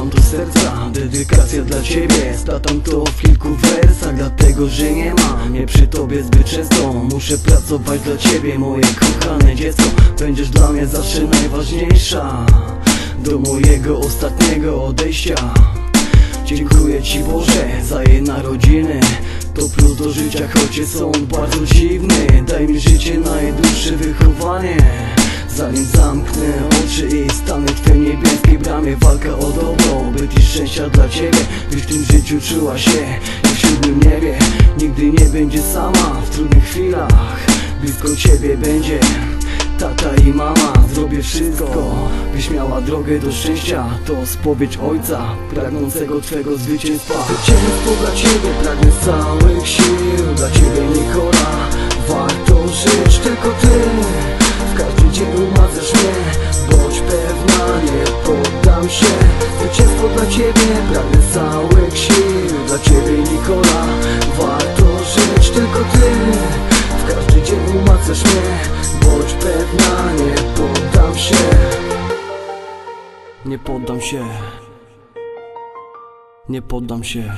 Mam to z serca, dedykacja dla ciebie. Statam to w kilku wersach, dlatego że nie mam mnie przy tobie zbyt często. Muszę pracować dla ciebie, moje kochane dziecko. Będziesz dla mnie zawsze najważniejsza, do mojego ostatniego odejścia. Dziękuję Ci Boże za jej narodziny. To plus do życia, choć jest on bardzo dziwny. Daj mi życie, najdłuższe wychowanie, zanim zamknę oczy i stanę w Twojej niebieskiej bramie. Walka o dobro, byt i szczęścia dla Ciebie, byś w tym życiu czuła się jak w siódmym niebie. Nigdy nie będzie sama w trudnych chwilach, blisko Ciebie będzie tata i mama. Zrobię wszystko, byś miała drogę do szczęścia. To spowiedź ojca pragnącego Twego zwycięstwa. Zwycięstwo dla Ciebie pragnę z całych sił. Dla Ciebie Nikola, warto żyć tylko Ty. W każdy dzień umacasz mnie, bądź pewna, nie poddam się. Zwycięstwo dla Ciebie pragnę z całych sił. Dla Ciebie Nikola, warto żyć tylko Ty. W każdy dzień umacasz mnie, bądź pewna, nie poddam się. Nie poddam się. Nie poddam się.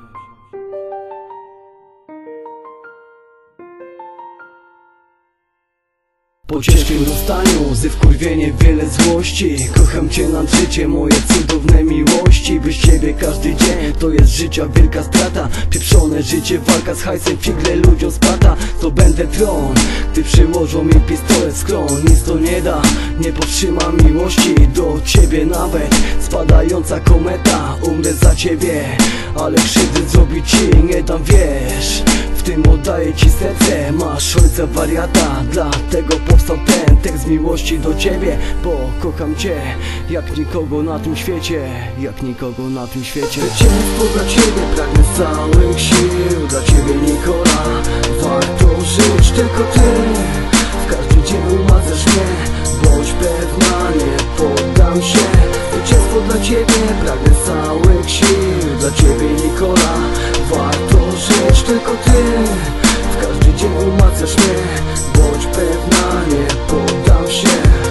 Po ciężkim rozstaniu, łzy wkurwienie, wiele złości. Kocham Cię nad życie, moje cudowne miłości. Bez Ciebie każdy dzień to jest życia wielka strata. Pieprzone życie, walka z hajsem, figle ludziom splata. To będę tron, gdy przyłożą mi pistolet w skron. Nic to nie da, nie powstrzyma miłości do Ciebie nawet. Spadająca kometa, umrę za Ciebie, ale krzywdy zrobić Ci nie dam, wiesz. W tym oddaję Ci serce, masz ojca wariata. Dlatego powstał ten tekst miłości do Ciebie, bo kocham Cię jak nikogo na tym świecie. Jak nikogo na tym świecie. Zwycięstwo dla Ciebie pragnę z całych sił. Dla Ciebie Nikola, warto żyć tylko Ty. W każdy dzień umacasz mnie, bądź pewna, nie poddam się. Zwycięstwo dla Ciebie pragnę z całych sił. Dla Ciebie Nikola, warto żyć tylko Ty. W każdy dzień umacasz mnie, bądź pewna, nie poddam się.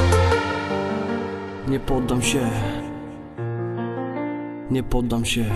Nie poddam się. Nie poddam się.